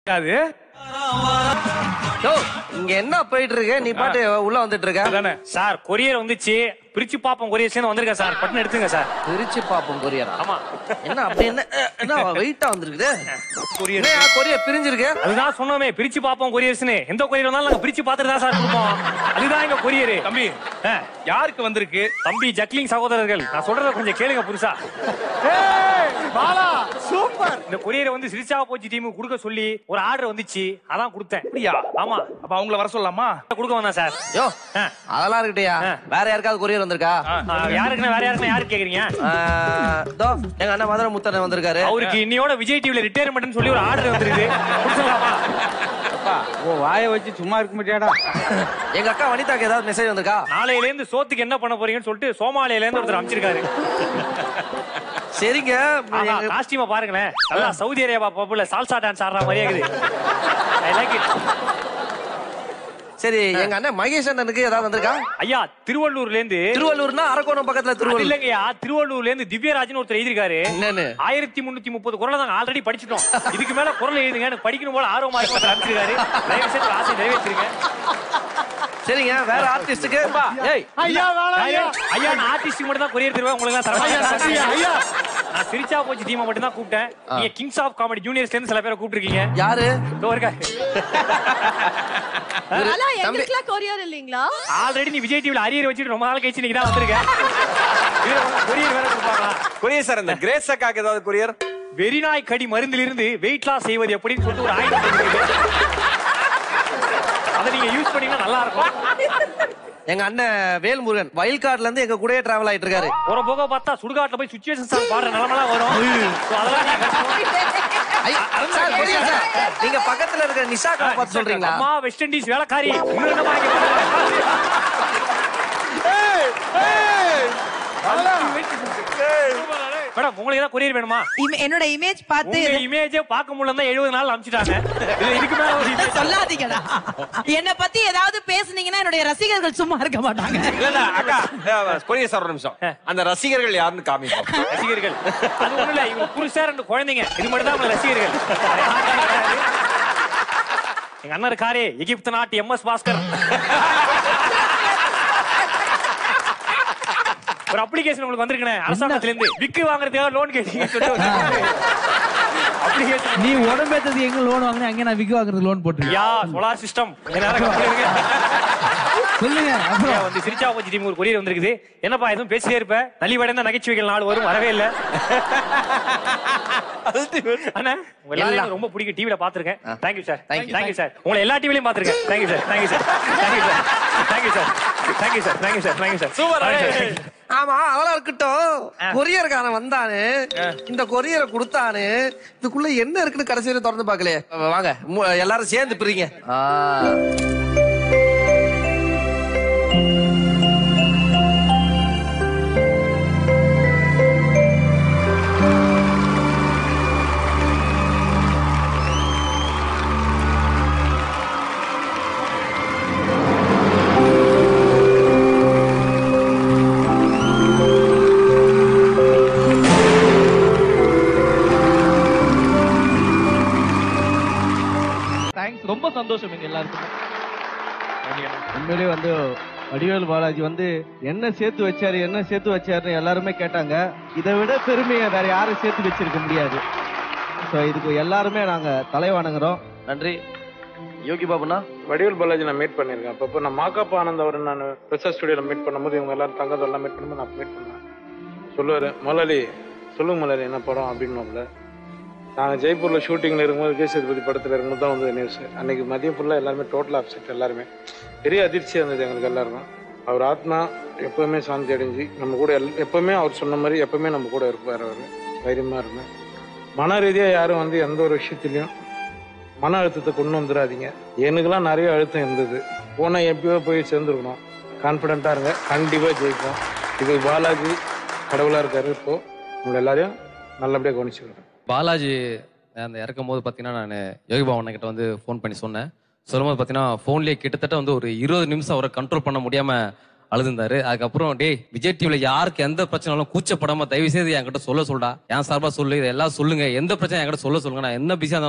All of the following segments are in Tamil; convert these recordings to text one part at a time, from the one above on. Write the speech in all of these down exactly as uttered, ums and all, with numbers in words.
அது இங்க என்ன போயிட்டு இருக்கு? நீ பாட்டு உள்ள வந்துட்டு இருக்க. சார் கொரியர் வந்துச்சு, பிரிச்சு பாப்போம் கொரியர் வந்திருக்கேன் சார். பட்டன் எடுத்துங்க சார். பிரிச்சு பாப்போம் கொரியர். ஆமா. என்ன அப்படி என்ன என்ன வெயிட்டா வந்திருக்குது கொரியர்? கொரியர் பிரிஞ்சிருக்கு. அதுதான் சொன்னோமே, பிரிச்சு பாப்போம் கொரியர்ஸ்னு. எந்த கொரியர் வந்தாலும் நாங்க பிரிச்சு பாத்துட்டு தான் சார் கொடுப்போம். அதுதான் எங்க கொரியர். தம்பி யாருக்கு வந்திருக்கு? தம்பி ஜக்லிங் சகோதரர்கள். நான் சொல்றத கொஞ்சம் கேளுங்க புருஷா. சூப்பர். இந்த கொரியரை வந்து சிரிச்சா போச்சு டீமுக்கு கொடுக்க சொல்லி ஒரு ஆர்டர் வந்துச்சு, அதான் கொடுத்தேன். அப்படியா? ஆமா. அப்ப அவங்கள வர சொல்லலாமா? கொடுக்க வந்தேன் சார். யோ அதெல்லாம் இருக்கட்டியா? வேற யாருக்காவது கொரியர் வந்திருக்கா? யாருக்குன்னா வேற யாருக்குன்னா யாருக்கு கேக்குறீங்க? தோ எங்க அண்ணன் மதுரை முத்தண்ணன் வந்திருக்காரு. அவருக்கு இன்னையோட விஜய் டிவில ரிட்டையர்மெண்ட்னு சொல்லி ஒரு ஆர்டர் வந்திருக்கு. கொடுக்கலாமா? ஓ வாயை வச்சு சும்மா இருக்க முடியாடா. எங்க அக்கா வனிதாக்கு ஏதாவது மெசேஜ் வந்திருக்கா? நாளையில இருந்து சோத்துக்கு என்ன பண்ண போறீங்கன்னு சொல்லிட்டு சோமாலியில இருந்து ஒருத்தர் அமைச்சிருக்காரு. சரிங்க. காஸ்டியூமை பாருங்களேன், நல்லா சவுதி அரேபியா பப்புல சால்சா டான்ஸ் ஆடுற மாதிரியே இருக்குது. I like it. சரி எங்க அண்ணன் மகேஷ் அண்ணனுக்கு ஏதாவது வந்திருக்கா? ஐயா திருவள்ளூர்ல இருந்து. திருவள்ளூர்னா அரக்கோணம் பக்கத்துல திருவள்ளூர் இல்லங்கய்யா, திருவள்ளூர்ல இருந்து திவ்யராஜன் ஒருத்தர் எழுதிருக்காரு. என்னன்னு? ஆயிரத்தி முன்னூத்தி முப்பது குரலை நாங்க ஆல்ரெடி படிச்சிட்டோம். இதுக்கு மேல குரல் எழுதுங்க, எனக்கு படிக்கணும் போல ஆர்வமா இருக்கு. அமைச்சிருக்காரு. தயவு செய்து ஆசை நிறைவேற்றிருங்க. சரிங்க. வேற ஆர்டிஸ்டுக்கு ஐயா ஐயா நான் ஆர்டிஸ்டுக்கு மட்டும் தான் கொரியர் தருவேன், உங்களுக்கு எல்லாம் தரமாட்டேன். ஐயா நான் சிரிச்சா போச்சு டீமை மட்டும் தான் கூப்பிட்டேன். நீங்க கிங்ஸ் ஆஃப் காமெடி ஜூனியர்ஸ்ல இருந்து சில பேரை கூப்பிட்டுருக்கீங்க. யாரு? இதோ இருக்கா. கொரியர் இல்லீங்களா? ஆல்ரெடி நீ விஜய் டிவில அரியர் வச்சிட்டு ரொம்ப நாள் கழிச்சு நீங்க தான் வந்திருக்க. கொரியர் வேற கொடுப்பாங்களா? கொரியர் சார், இந்த கிரேஸ் அக்காக்கு ஏதாவது கொரியர்? வெறிநாய் கடி மருந்திலிருந்து வெயிட் லாஸ் செய்வது எப்படின்னு சொல்லிட்டு ஒரு ஆயிரம் அதை நீங்க யூஸ் பண்ணீங்கன்னா நல்லா இருக்கும். எங்க அண்ணன் வேல்முருகன் வயல் கார்டுல இருந்து எங்க கூடயே டிராவல் ஆயிட்டு இருக்காரு. ஒரு போக பார்த்தா சுடுகாட்டுல போய் சிச்சுவேஷன் சாங் பாடுற நிலைமெல்லாம் வரும். நீங்க பக்கத்துல இருக்க நிஷாக்கா பார்த்து சொல்றீங்களா? அம்மா வெஸ்ட் இண்டீஸ் வேலைக்காரி. மேடம் உங்களுக்கு ஏதாவது கொரியர் வேணுமா? என்னோட இமேஜ் பார்த்து இமேஜே பார்க்க முடியல எழுபது நாள் அனுப்பிச்சிட்டாங்க. இதுக்கு மேல ஒரு இமேஜ் சொல்லாதீங்கடா. என்ன பத்தி ஏதாவது பேசுனீங்கன்னா என்னுடைய ரசிகர்கள் சும்மா இருக்க மாட்டாங்க. இல்ல அக்கா கொரியர் சார் ஒரு நிமிஷம், அந்த ரசிகர்கள் யாருன்னு காமிப்போம். ரசிகர்கள் அது ஒண்ணு இல்ல, இவங்க புருஷா ரெண்டு குழந்தைங்க, இது மட்டும் தான் ரசிகர்கள். எங்க அண்ணன் இருக்காரு எகிப்து நாட்டு எம் எஸ் பாஸ்கர். ஒரு அப்ளிகேஷன் உங்களுக்கு வந்திருக்கேன் அரசாங்கத்துல இருந்து. விக்கு வாங்குறதுக்காக லோன் கேட்டீங்க. நீ உடம்பேத்தது எங்க லோன் வாங்குறேன், அங்க நான் விக்கு வாங்குறது லோன் போட்டு. யா சோலார் சிஸ்டம் சொல்லுங்க. அப்புறம் வந்து சிரிச்சா போச்சு டீம் ஒரு கொரியர் வந்திருக்குது. என்னப்பா எதுவும் பேசிட்டே இருப்ப, நலிவடைந்த நகைச்சுவைகள் நாள் வரும், வரவே இல்ல. அண்ணா உங்க எல்லாரும் ரொம்ப பிடிக்கும், டிவில பாத்துருக்கேன். Thank you sir. Thank you sir. உங்களை எல்லா டிவிலையும் பாத்துருக்கேன். Thank you sir. Thank you sir. Thank you sir. Thank you sir. Thank you sir. Thank you sir. Thank you sir. Super. ஆமா அதெல்லாம் இருக்கட்டும். கொரியர்காரன் வந்தானு, இந்த கொரியரை கொடுத்தானு, இதுக்குள்ள என்ன இருக்குன்னு கடைசியில திறந்து பாக்கலையே. வாங்க எல்லாரும் சேர்ந்து பிரிங்க. ரொம்ப சந்தோஷம் எங்க எல்லாருக்கும். உண்மையிலேயே வந்து வடிவேல் பாலாஜி வந்து என்ன சேர்த்து வச்சாரு என்ன சேர்த்து வச்சாருன்னு எல்லாருமே கேட்டாங்க. இதை விட பெருமையை வேற யாரும் சேர்த்து வச்சிருக்க முடியாது. ஸோ இதுக்கு எல்லாருமே நாங்க தலை வணங்குறோம். நன்றி. யோகி பாபுனா வடிவேல் பாலாஜி நான் மீட் பண்ணிருக்கேன். அப்போ நான் மாகாப் ஆனந்த் அவர் நான் ரிசர்ச் ஸ்டுடியோல மீட் பண்ணும்போது இவங்க எல்லாரும் தங்கதெல்லாம் மீட் பண்ணும்போது நான் மீட் பண்ணேன். சொல்லுவாரு, மொலாலி சொல்லுங்க மொலாலி என்ன படம் அப்படின்னு. நாங்கள் ஜெய்ப்பூரில் ஷூட்டிங்கில் இருக்கும்போது விஜய் சேதுபதி படத்தில் இருக்கும்போது தான் வந்து நியூஸ். அன்றைக்கி மதியம் ஃபுல்லாக எல்லாருமே டோட்டல் அப்செட், எல்லாருமே பெரிய அதிர்ச்சியாக இருந்தது எங்களுக்கு எல்லாருக்கும். அவர் ஆத்மா எப்போவுமே சாந்தி அடைஞ்சு நம்ம கூட எல் எப்போவுமே அவர் சொன்ன மாதிரி எப்போவுமே நம்ம கூட இருப்பார். அவர் தைரியமாக இருந்தேன். மன ரீதியாக யாரும் வந்து எந்த ஒரு விஷயத்துலையும் மன அழுத்தத்தை கொண்டு வந்துடாதீங்க. எனக்குலாம் நிறைய அழுத்தம் இருந்தது. போனால் எப்பயோ போய் சேர்ந்துருக்கணும். கான்ஃபிடென்ட்டாக இருங்க, கண்டிப்பாக ஜெயிப்போம். இது பாலாஜி கடவுளாக இருக்காரு. இப்போது உங்களை எல்லாரையும் நல்லபடியாக கவனிச்சுக்கிறேன். பாலாஜி அந்த இறக்கும் போது பார்த்தீங்கன்னா நான் யோகி பாபன் கிட்ட வந்து ஃபோன் பண்ணி சொன்னேன். சொல்லும்போது பார்த்தீங்கன்னா ஃபோன்லேயே கிட்டத்தட்ட வந்து ஒரு இருபது நிமிஷம் அவரை கண்ட்ரோல் பண்ண முடியாமல் அழுதுந்தாரு. அதுக்கப்புறம் டே விஜய் டிவியில் யாருக்கு எந்த பிரச்சனைனாலும் கூச்சப்படாமல் தயவு செய்து என்கிட்ட சொல்ல சொல்டா, என் சார்பாக சொல்லு, இதை எல்லாம் சொல்லுங்க, எந்த பிரச்சனை என்கிட்ட சொல்ல சொல்லுங்க, நான் என்ன பிஸியாக இருந்தாலும்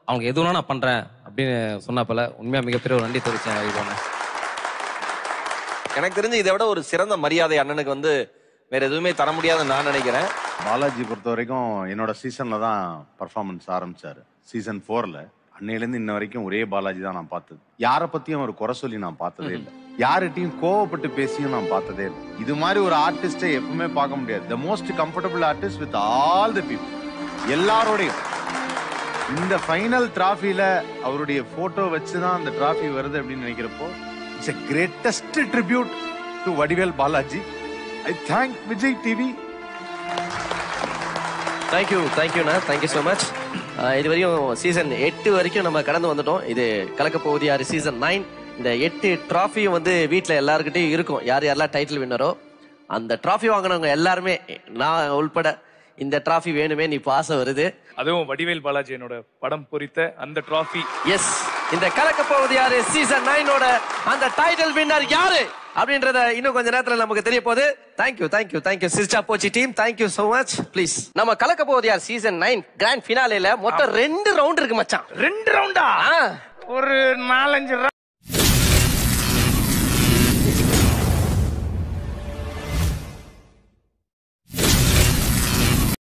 அவங்க எதுவும் நான் பண்றேன் அப்படின்னு சொன்னப்பல உண்மையா மிகப்பெரிய ஒரு நன்றி தெரிவிச்சேன் யோகி பாவனை. எனக்கு தெரிஞ்சு இதை விட ஒரு சிறந்த மரியாதை அண்ணனுக்கு வந்து வேற எதுவுமே தர முடியாதுன்னு நான் நினைக்கிறேன். பாலாஜி பொறுத்த வரைக்கும் என்னோட சீசன்ல தான் பர்ஃபார்மன்ஸ் ஆரம்பிச்சாரு. சீசன் போர்ல அன்னையிலேருந்து இன்ன வரைக்கும் ஒரே பாலாஜி தான் நான் பார்த்தது. யாரை பத்தியும் ஒரு குறை சொல்லி நான் பார்த்ததே இல்லை. யார்கிட்டையும் கோவப்பட்டு பேசியும் நான் பார்த்ததே இல்லை. இது மாதிரி ஒரு ஆர்டிஸ்டை எப்பவுமே பார்க்க முடியாது. The most comfortable artist with all the people, எல்லாரோடையும். இந்த ஃபைனல் டிராஃபில அவருடைய போட்டோ வச்சுதான் அந்த டிராஃபி வருது அப்படின்னு நினைக்கிறப்போ it's a greatest tribute to Vadivel Balaji. I thank Vijay T V. Thank you தேங்க்யூண்ணா, தேங்க்யூ ஸோ மச். இது வரையும் சீசன் எட்டு வரைக்கும் நம்ம கடந்து வந்துட்டோம். இது கலக்க போகுது யாரு சீசன் நைன். இந்த எட்டு டிராஃபியும் வந்து வீட்டில் எல்லாருக்கிட்டையும் இருக்கும். யார் யாரெல்லாம் டைட்டில் வின்னரோ அந்த டிராஃபி வாங்கினவங்க எல்லாருமே, நான் உள்பட, இந்த டிராஃபி வேணுமே நீ பாச வருது. அதுவும் வடிவேல் பாலாஜி என்னோட படம் பொறித்த அந்த டிராஃபி. எஸ், இந்த கலக்க போகுது யாரு சீசன் நைனோட அந்த டைட்டில் வின்னர் யாரு அப்படின்றத இன்னும் கொஞ்ச நேரத்துல நமக்கு தெரிய போகுது. தேங்க்யூ தேங்க்யூ தேங்க்யூ சிஸ்டா போச்சி team, thank you so much. Please, நம்ம கலக்க போகுது யார் சீசன் நைன் கிராண்ட் ஃபினாலேல மொத்தம் ரெண்டு ரவுண்ட் இருக்கு மச்சான். ரெண்டு ரவுண்டா? ஆ, ஒரு நாலஞ்சு